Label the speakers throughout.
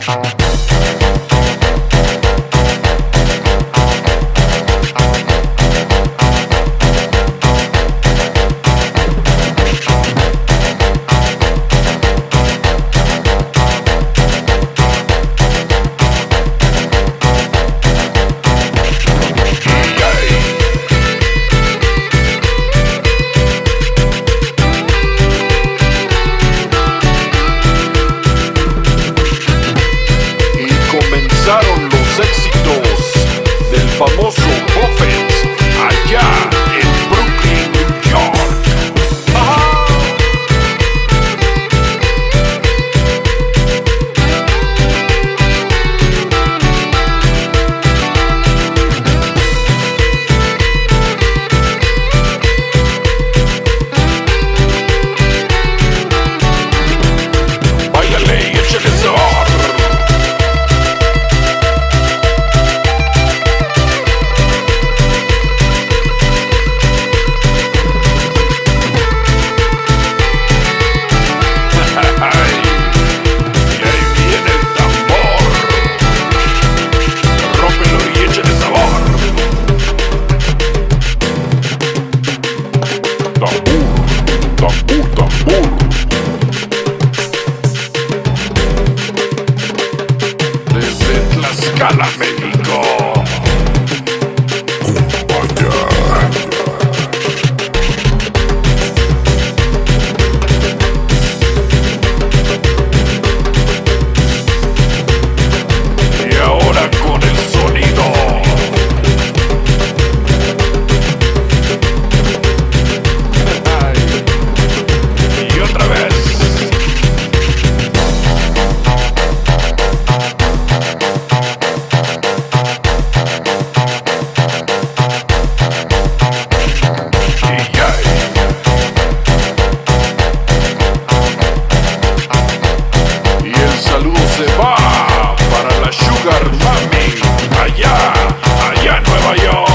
Speaker 1: Los éxitos del famoso Buffett allá en Brooklyn, New York. Váyale y échale sabor. Desde Tlaxcala, México. Y ahora con el sonido. Y otra vez. Y el saludo se va para la Sugar Mami allá en Nueva York.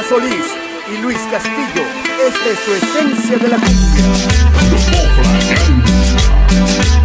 Speaker 2: Solís y Luis Castillo. Esta es tu esencia de la cumbia.
Speaker 1: Grupo Fragancia.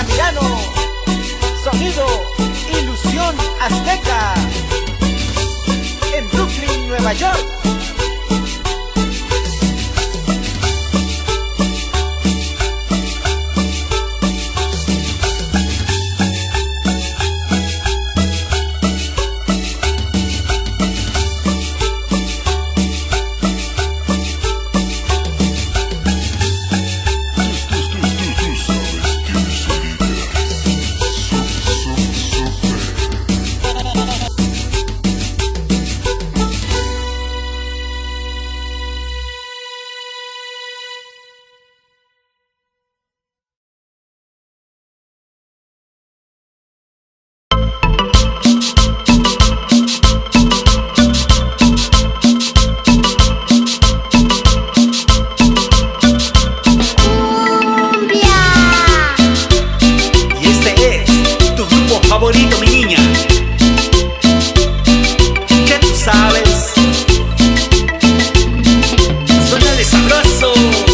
Speaker 3: Altamirano, sonido Ilusión Azteca, en Brooklyn, Nueva York.
Speaker 4: Favorito, mi niña, ya tú sabes, suena de sabroso.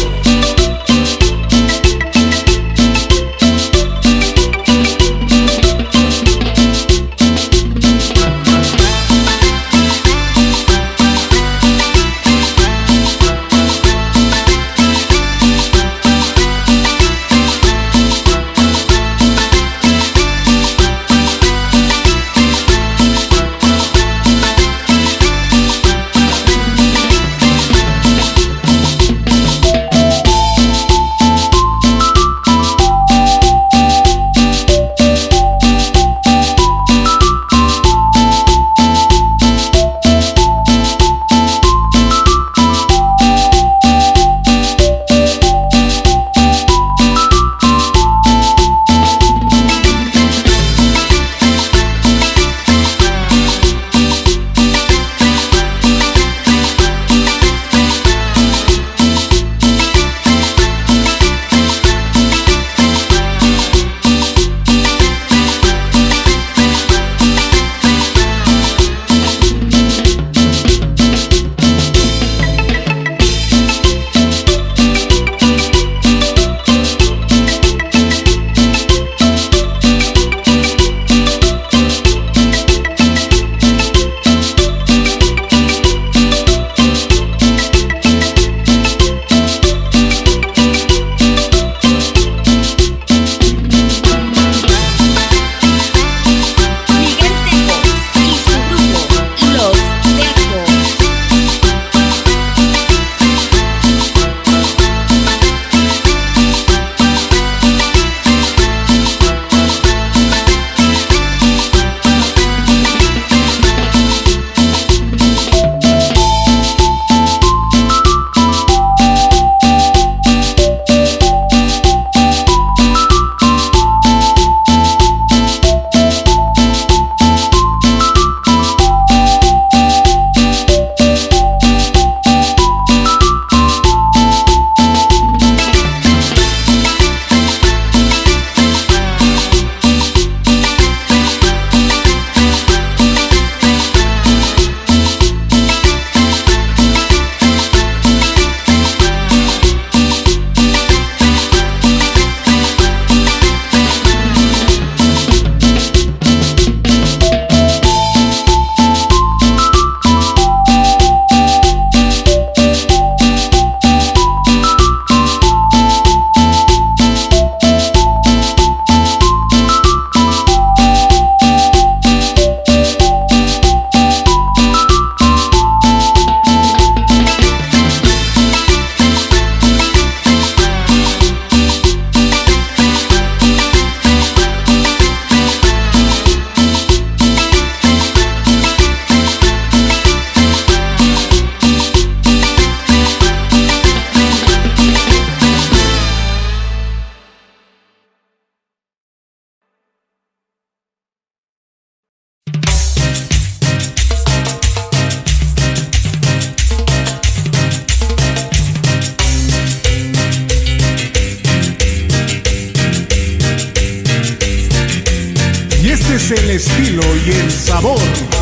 Speaker 2: es el estilo y el sabor.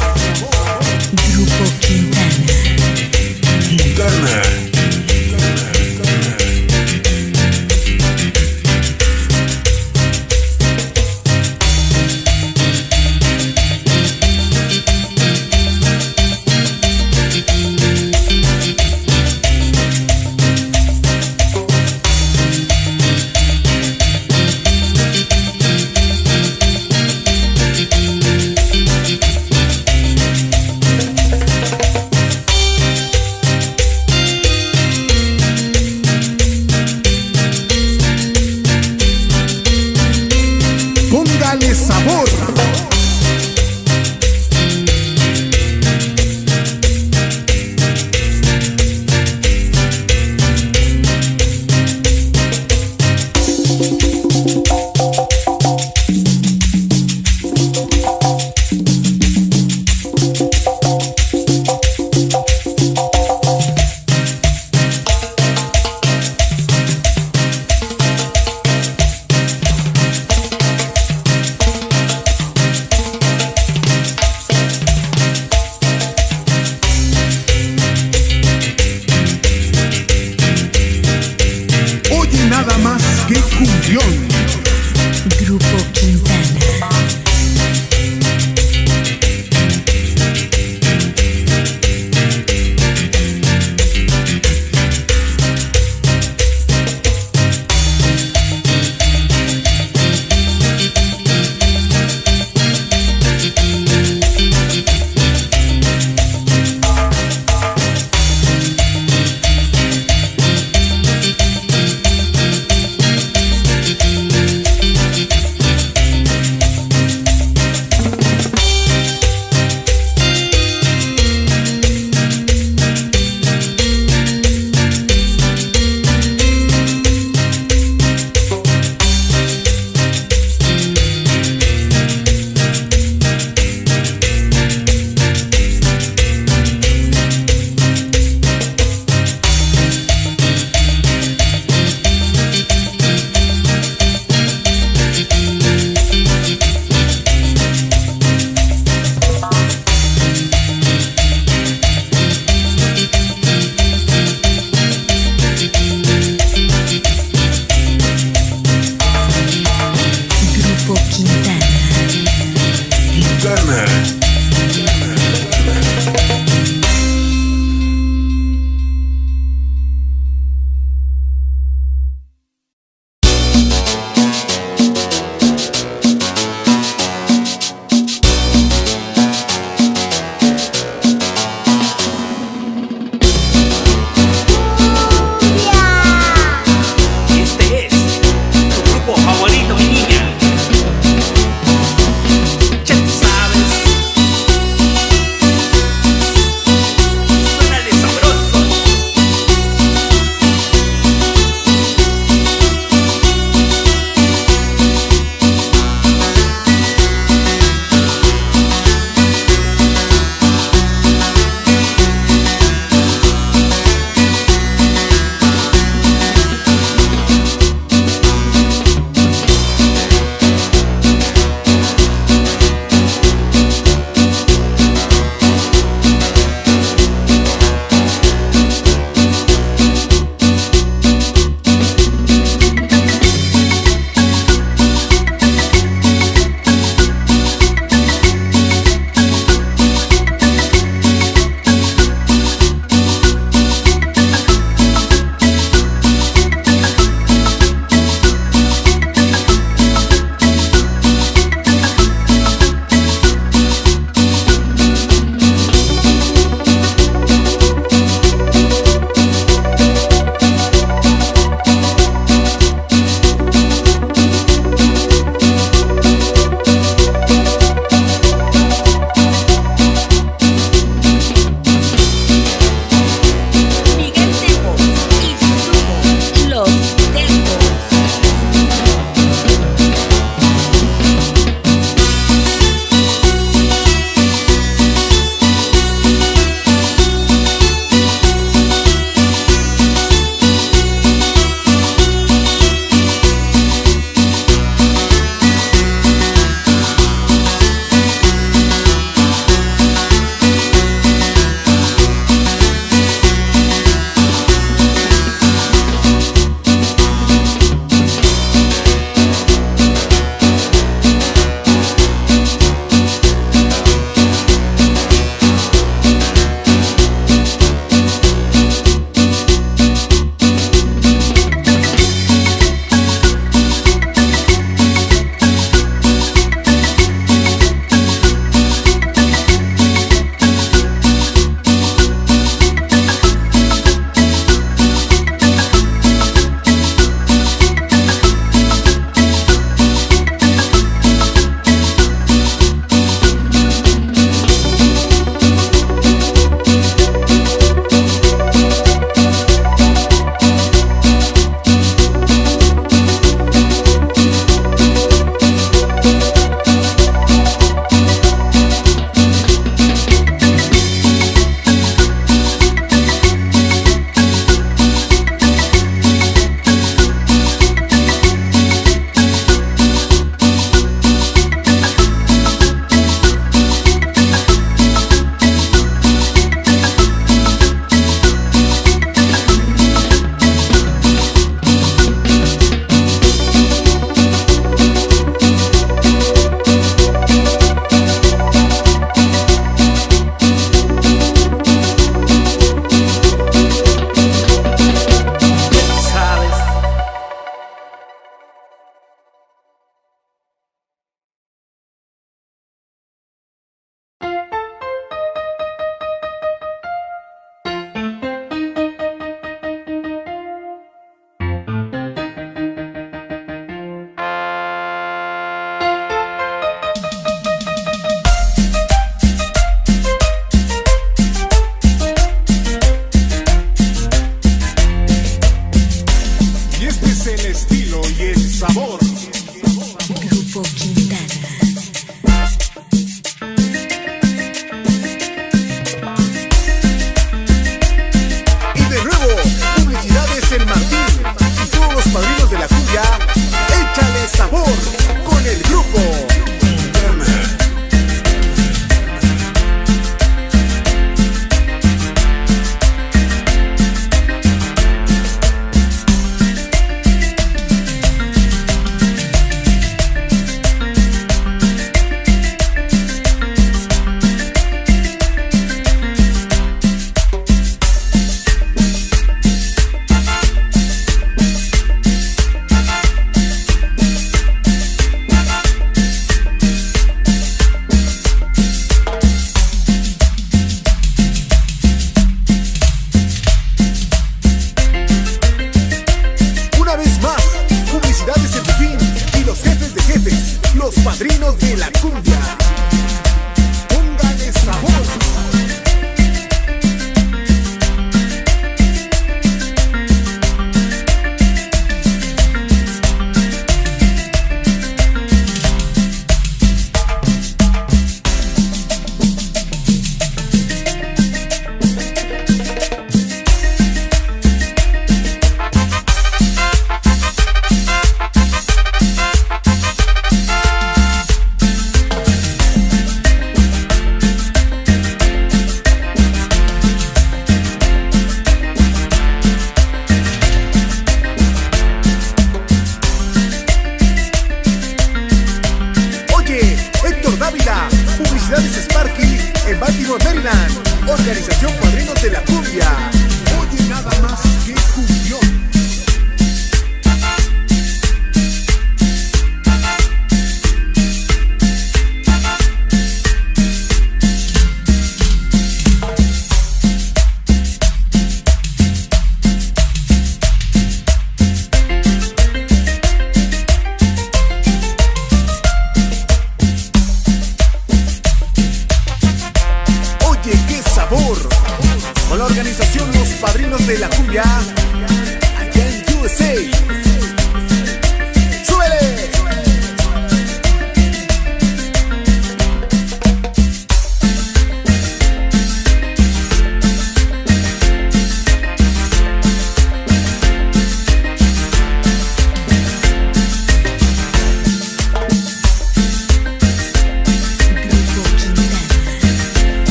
Speaker 5: Grupo Quintana.
Speaker 1: Quintana.
Speaker 2: más que cumbión.
Speaker 5: Grupo Quintana.
Speaker 2: estilo y el sabor.
Speaker 5: Grupo Quintana.
Speaker 2: Y de nuevo, publicidades en Martín y todos los padrinos de la cumbia. Échale sabor con el grupo Quintana. Los padrinos de la cumbia. Póngale sabor.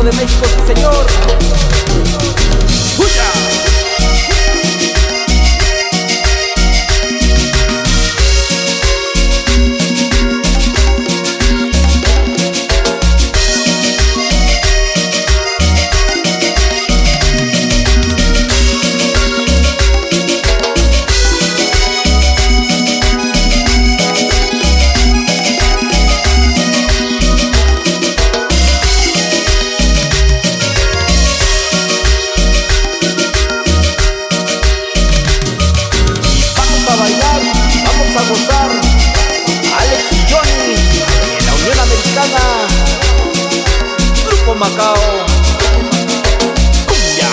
Speaker 3: Estado de México, sí señor. ¡Huya! Macao, cumbia.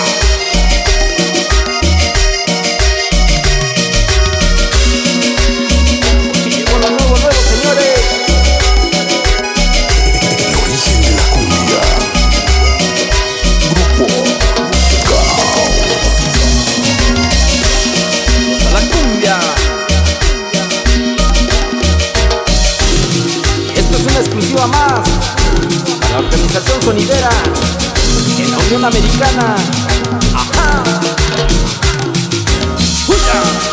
Speaker 3: Porque llegó lo nuevo, señores.
Speaker 1: El origen de la cumbia. Grupo Caos.
Speaker 3: A la cumbia. Esto es una exclusiva más. La organización sonidera en la Unión Americana. ¡Ajá! ¡Huya!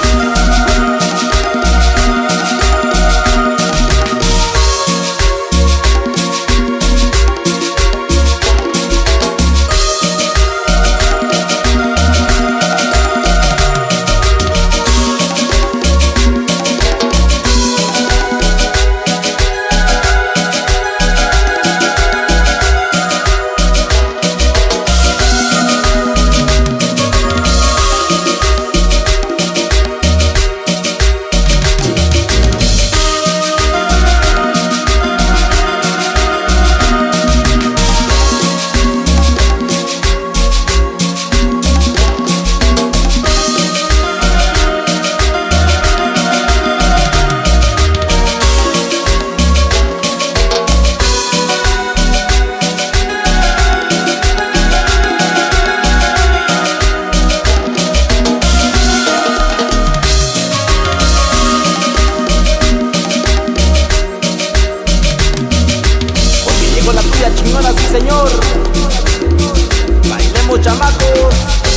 Speaker 3: Chingona, sí señor. Bailemos, chamacos.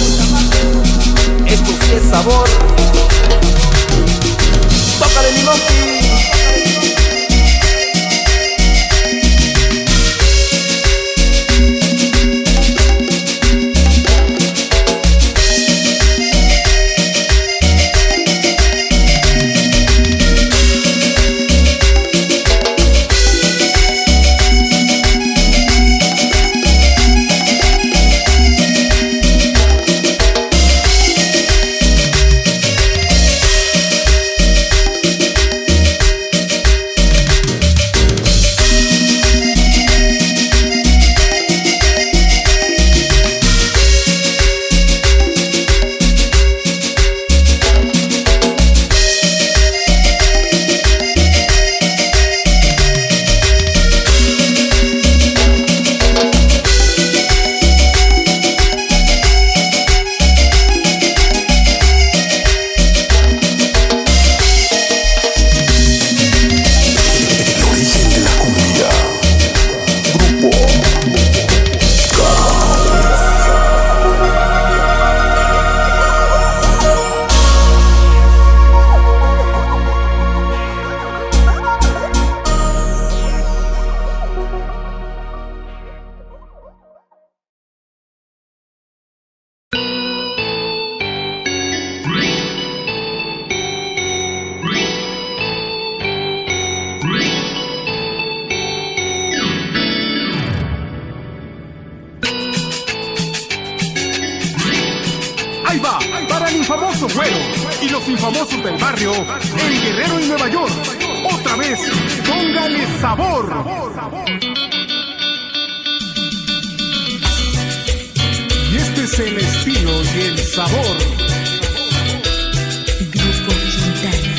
Speaker 3: Esto sí es sabor. Tócale, mi monkey.
Speaker 2: Ahí va, para el infamoso Güero y los infamosos del barrio, en Guerrero y Nueva York. Otra vez, póngale sabor. Y este es el estilo y el sabor.
Speaker 5: Grupo Quintana.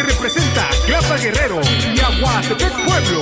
Speaker 2: representa Clapa Guerrero y Aguatepec Pueblo.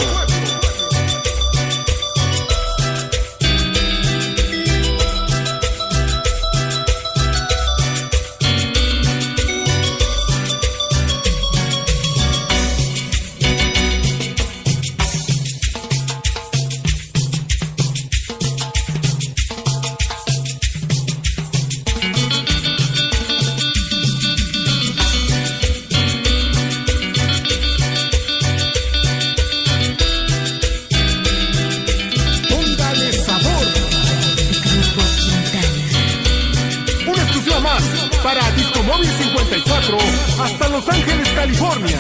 Speaker 2: Para Disco Móvil 54 hasta Los Ángeles, California.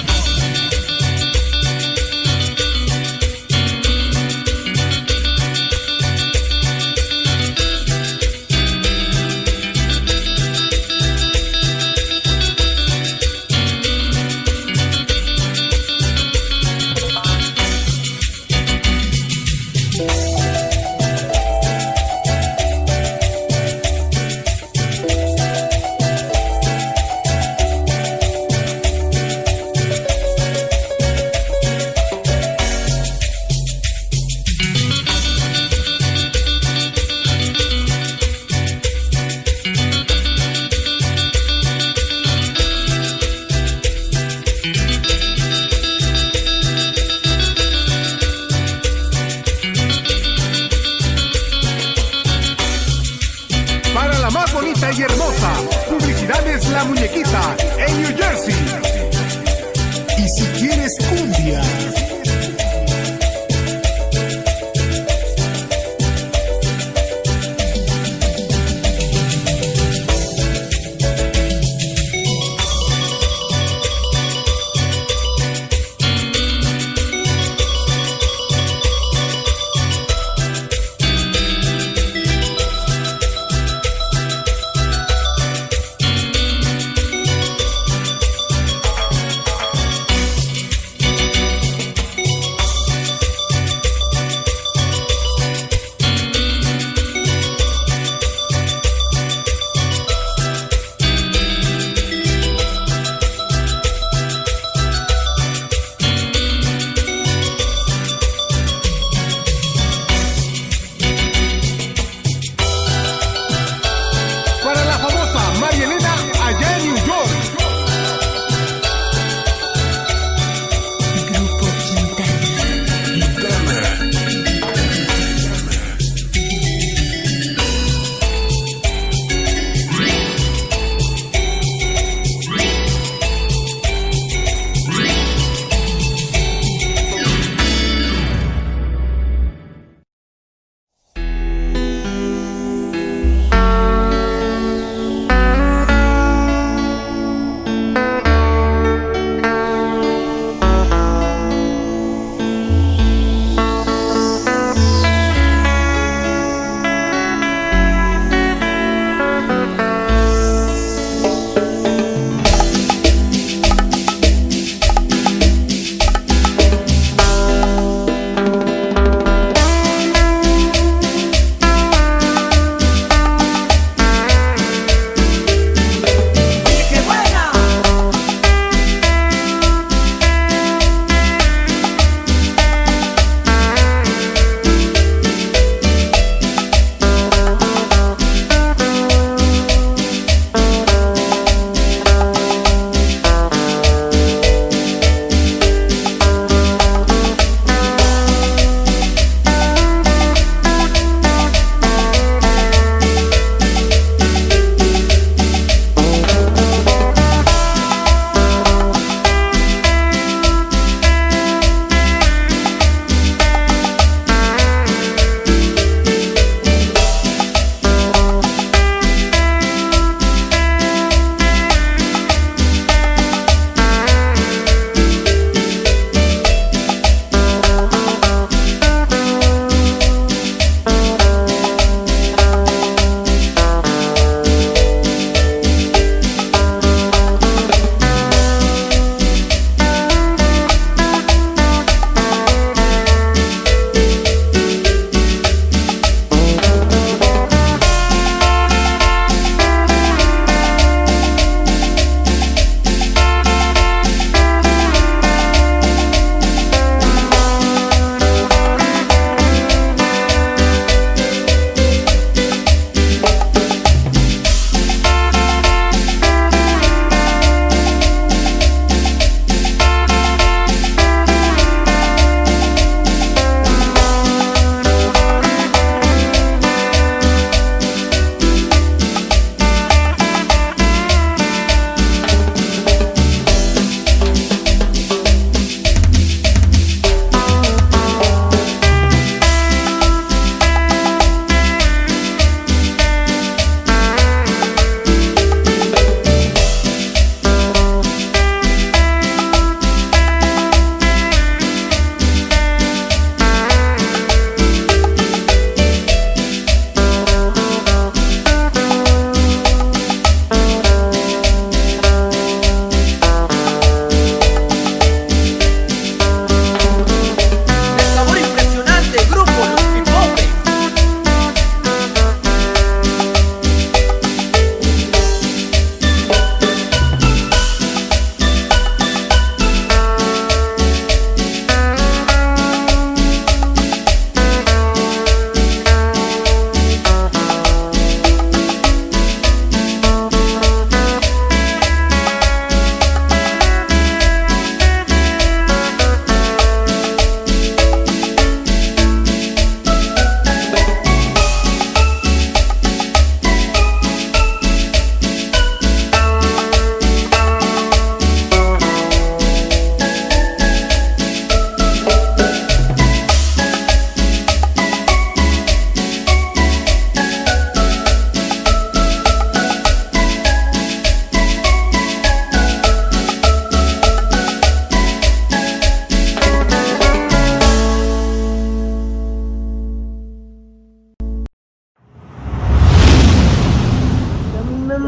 Speaker 2: Bonita y hermosa, Publicidades La Muñequita en New Jersey. Y si quieres cumbia,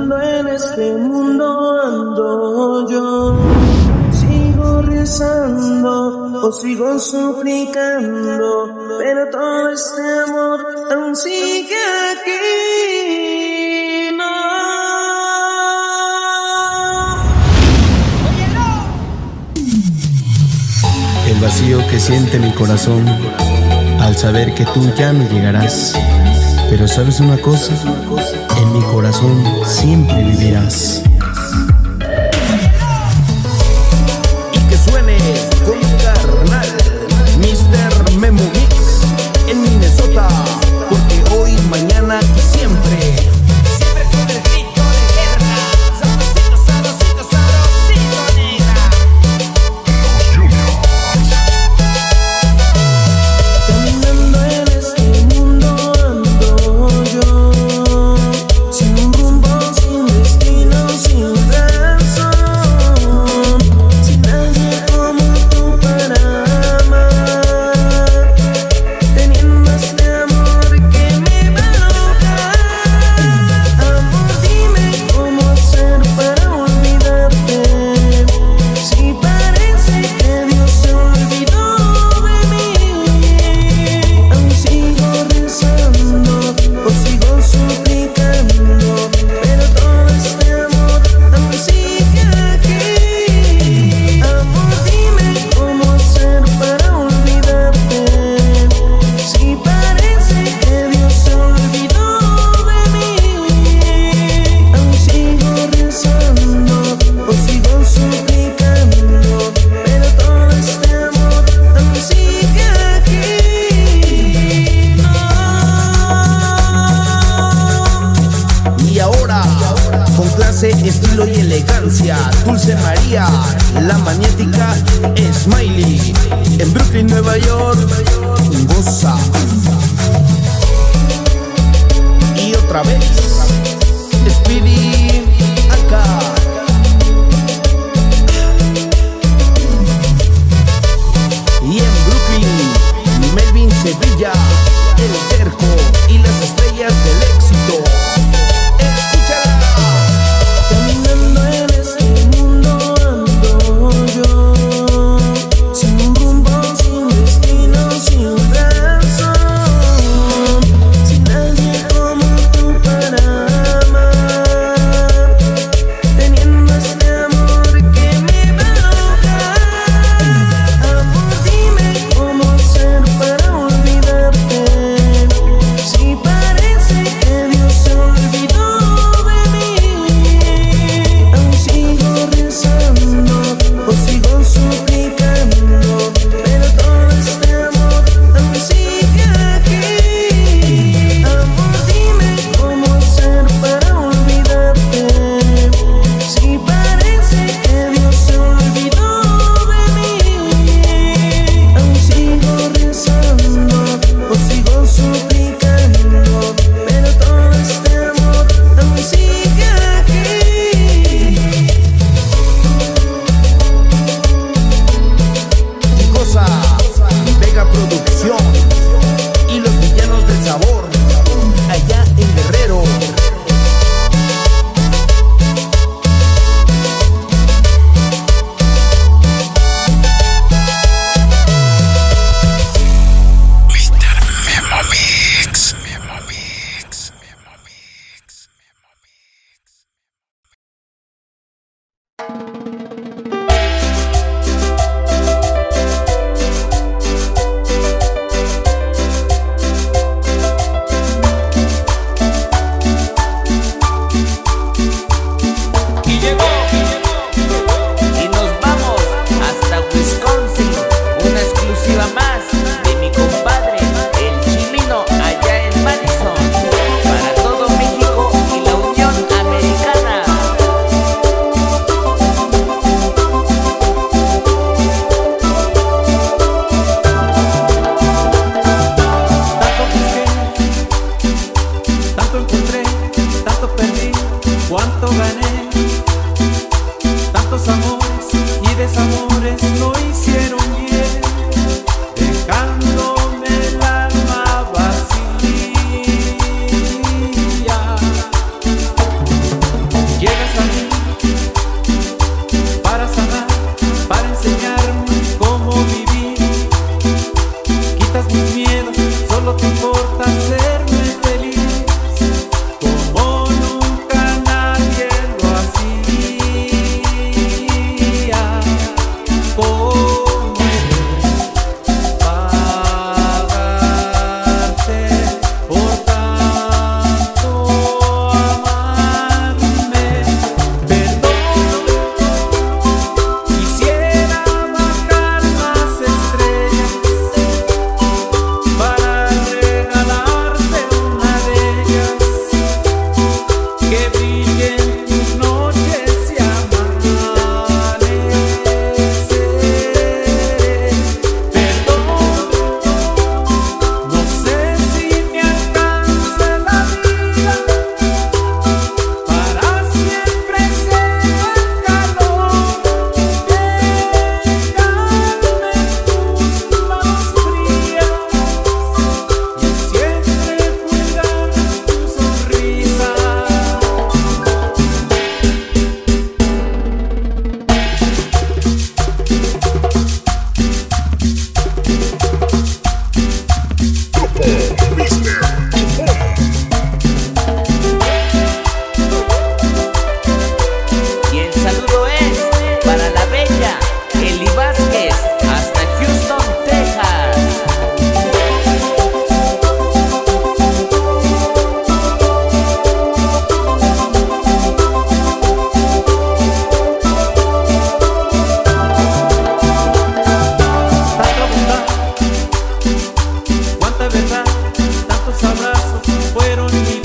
Speaker 6: Caminando en este mundo ando yo, sigo rezando o sigo suplicando, pero todo este amor aún sigue aquí. No.
Speaker 7: El vacío que siente mi corazón al saber que tú ya no llegarás. Pero ¿sabes una cosa? En mi corazón siempre vivirás.
Speaker 3: Y que suene con mi carnal Mr. Memo Mix en Minnesota, porque hoy, mañana y siempre.
Speaker 4: Siempre con el grito de guerra. Sabrosito, sabrosito, sabrosito, negra.
Speaker 6: Caminando en este mundo ando yo, sin un rumbo, sin destino, sin razón, sin nadie como tú para amar, teniendo este amor que me va a ahogar. Amor, dime cómo hacer para olvidarte, si parece que Dios se olvidó de mí. Aún sigo rezando o sigo suplicando, pero todo este amor aún sigue aquí. Amor, dime cómo hacer para olvidarte, si parece que Dios se olvidó de mí. Aún sigo rezando o sigo suplicando, pero todo este amor aún sigue aquí.
Speaker 3: Y ahora, con clase, estilo y elegancia, Dulce María, la magnética Smiley, en Brooklyn, Nueva York, goza. Y otra vez, Speedy acá. Y en Brooklyn, Melvin Sevilla, el terco y las estrellas del éxito. Escúchala.
Speaker 6: Caminando en este mundo ando yo, sin un rumbo, sin destino, sin razón, sin nadie como tú para amar, teniendo este amor que me va a ahogar. Amor, dime cómo hacer para olvidarte, si parece que Dios se olvidó de mí. Aún sigo rezando o sigo suplicando, pero todo este amor aún sigue aquí. Amor, dime cómo hacer para olvidarte, si parece que Dios se olvidó de mí. Aún sigo rezando o sigo suplicando, pero todo este amor aún sigue aquí.
Speaker 3: Y goza, Vega Producción y los villanos del sabor, allá en Guerrero.
Speaker 4: Y llegó. Y nos vamos hasta Wisconsin. Una exclusiva más de mi compadre, el Chilino, allá en Madison. Para todo México y la Unión Americana.
Speaker 6: Tanto busqué, tanto encontré, tanto perdí, cuánto gané. Tantos amores y desamores lo hicieron bien, dejándome el alma vacía.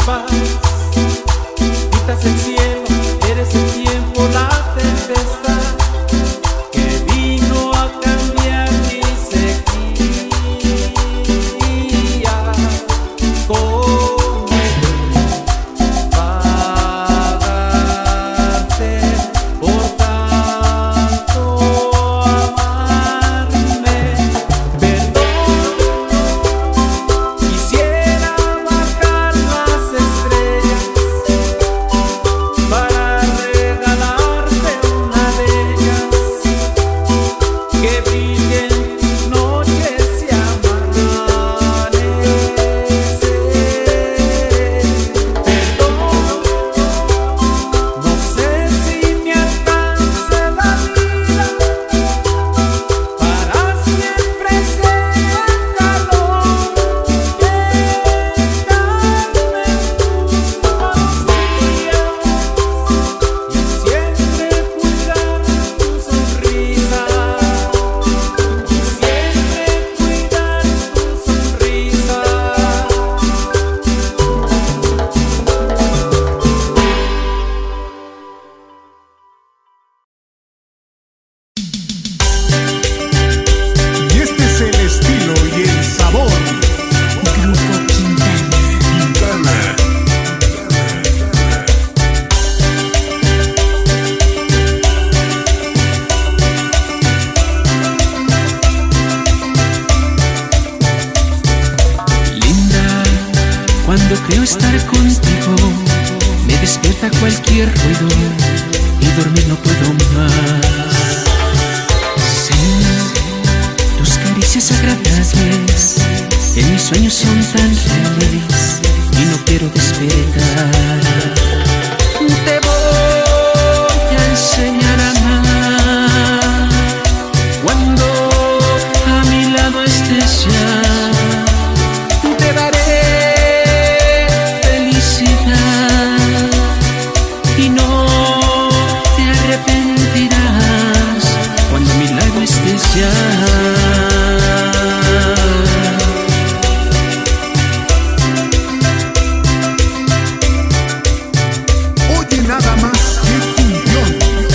Speaker 6: vas, quitas el cielo, eres el tiempo, la tempestad que vino a cambiar mi sequía. ¿Cómo pagarte por tanto amarme? Perdón, quisiera bajar las estrellas para regalarte una de ellas, que brillen noches y amaneceres. Perdón, no sé si me alcance la vida para siempre ser el calor que darme tus días y siempre cuidar tu sonrisa, y siempre cuidar tu sonrisa.
Speaker 2: Y este es el estilo y el sabor.
Speaker 5: Grupo Quintana.
Speaker 8: Linda, cuando creo estar contigo, me despierta cualquier ruido y dormir no puedo más. Sí, tus caricias agradables en mis sueños son tan reales y no quiero despertar. Te voy a enseñar a amar cuando a mi lado estés ya. Te daré felicidad y no te arrepentirás cuando a mi lado estés ya.
Speaker 2: Oye nada más que función.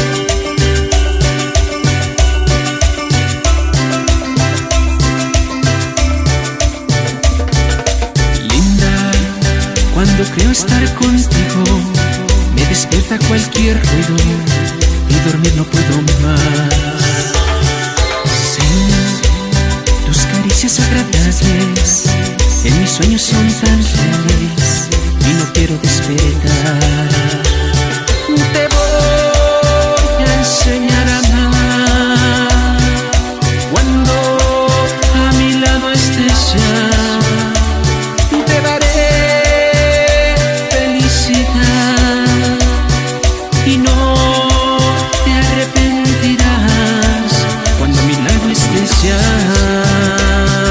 Speaker 8: Linda, cuando creo estar contigo, me despierta cualquier ruido y dormir no puedo más. Sí, tus caricias agradables en mis sueños son tan reales y no quiero despertar. Te voy a enseñar a amar cuando a mi lado estés ya. Te daré felicidad y no te arrepentirás cuando a mi lado estés ya.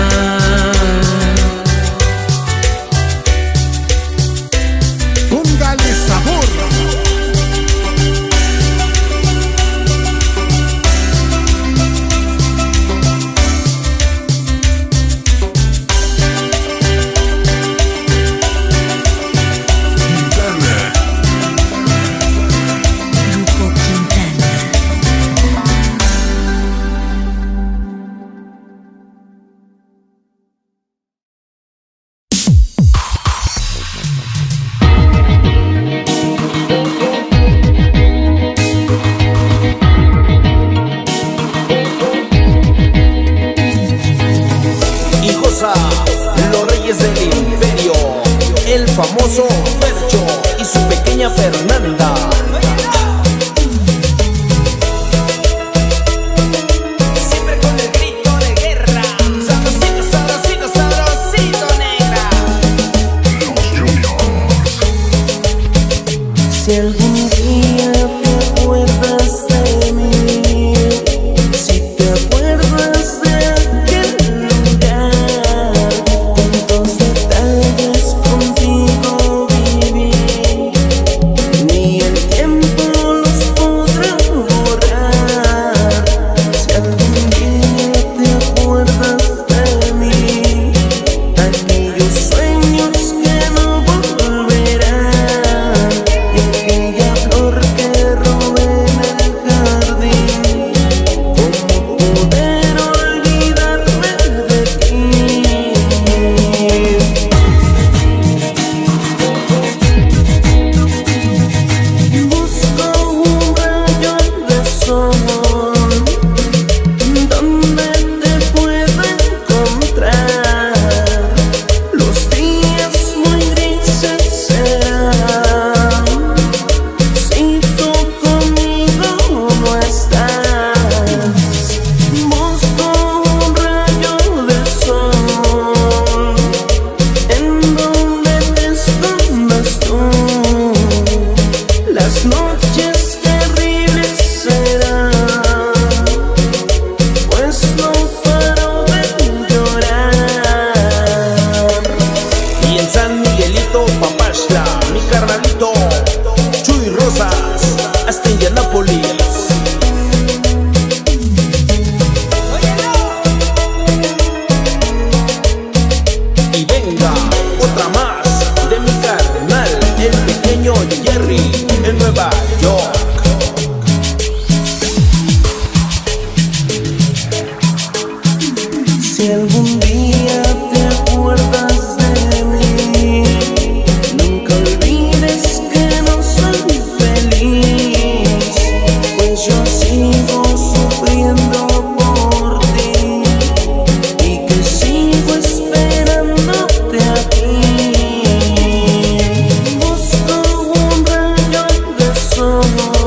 Speaker 2: Póngale sabor.
Speaker 5: Grupo Quintana.
Speaker 3: Y goza los reyes del imperio, el famoso Fercho y su pequeña Fernanda. Siempre con el grito de guerra, sabrosito, sabrosito, sabrosito, negra.
Speaker 1: Los Juniors.
Speaker 9: Si algún día te acuerdas de mí, si te acuerdas de aquel lugar, cuántos detalles contigo viví, ni el tiempo los podrá borrar. Si algún día te acuerdas de mí, aquellos sueños que no volverán.
Speaker 3: carnal, el pequeño Jerry en Nueva York.
Speaker 9: Si algún día te acuerdas de mí, nunca olvides que no soy feliz, pues yo sigo sufriendo por ti y que sigo esperándote aquí. Busco un rayo de sol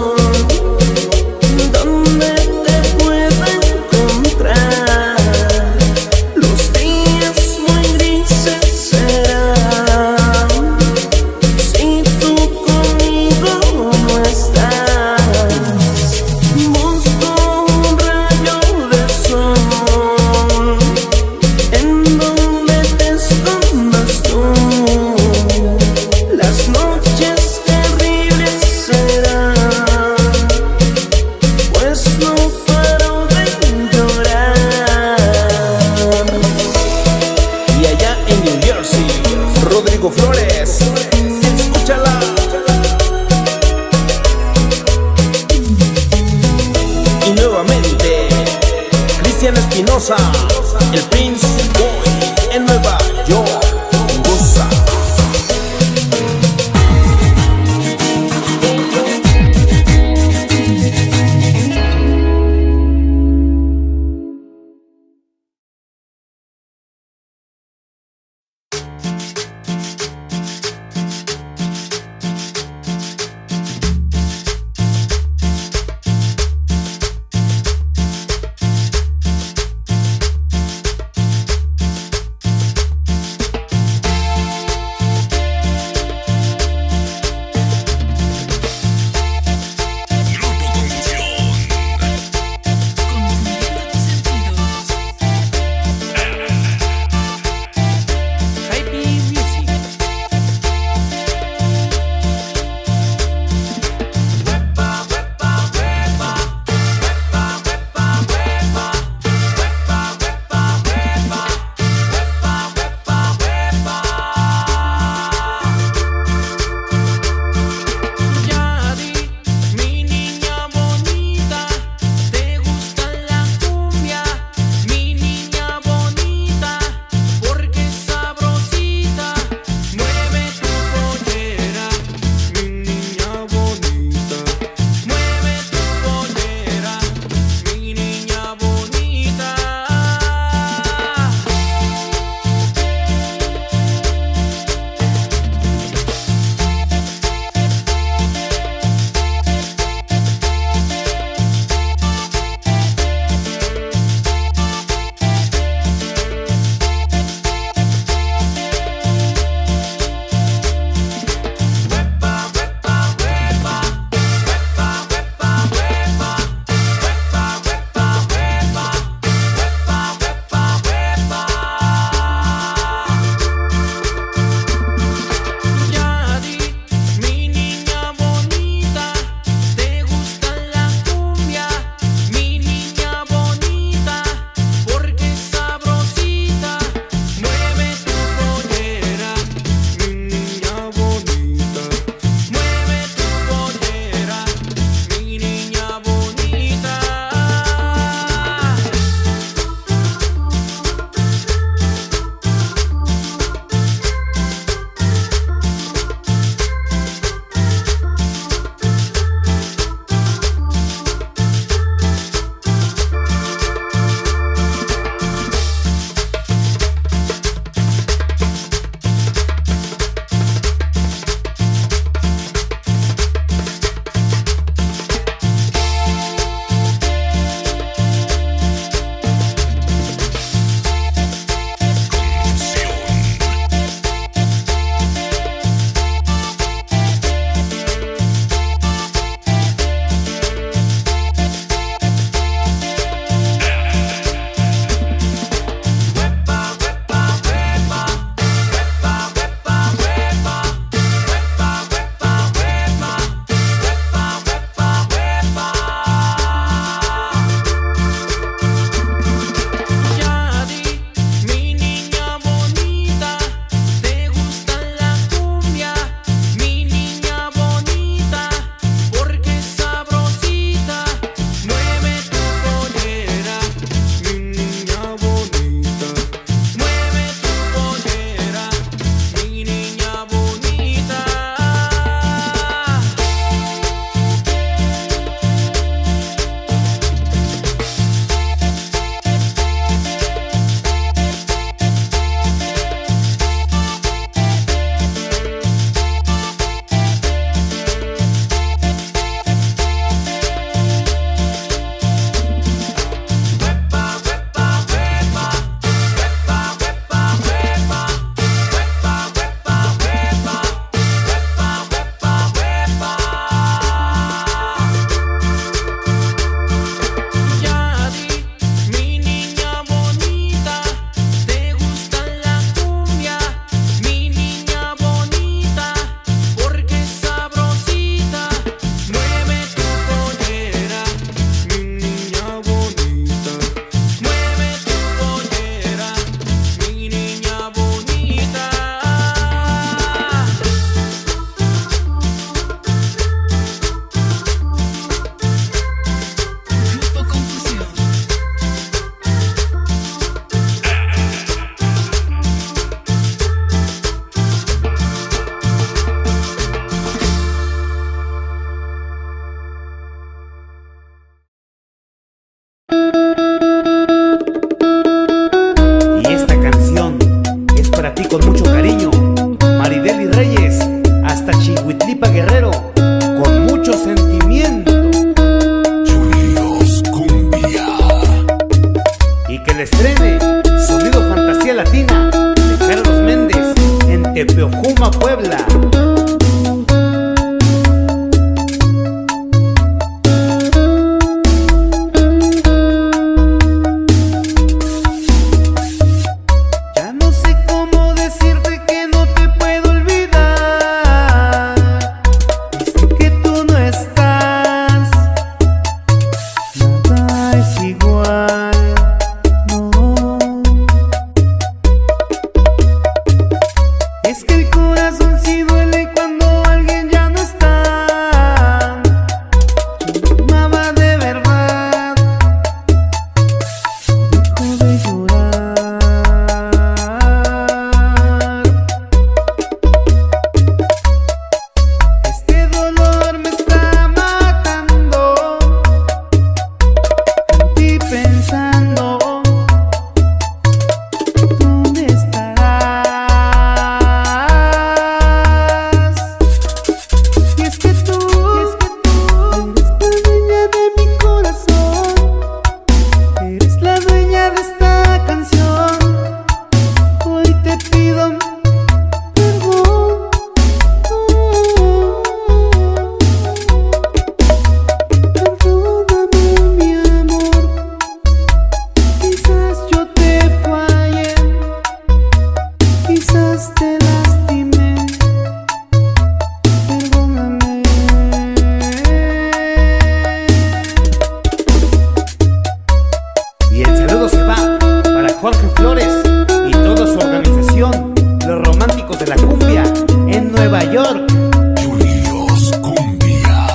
Speaker 4: Nueva York.
Speaker 2: Julios Cumbia.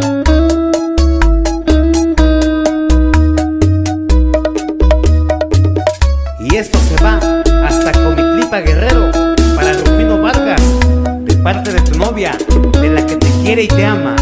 Speaker 4: Y esto se va hasta Comitlipa, Guerrero, para Rufino Vargas, de parte de tu novia, de la que te quiere y te ama.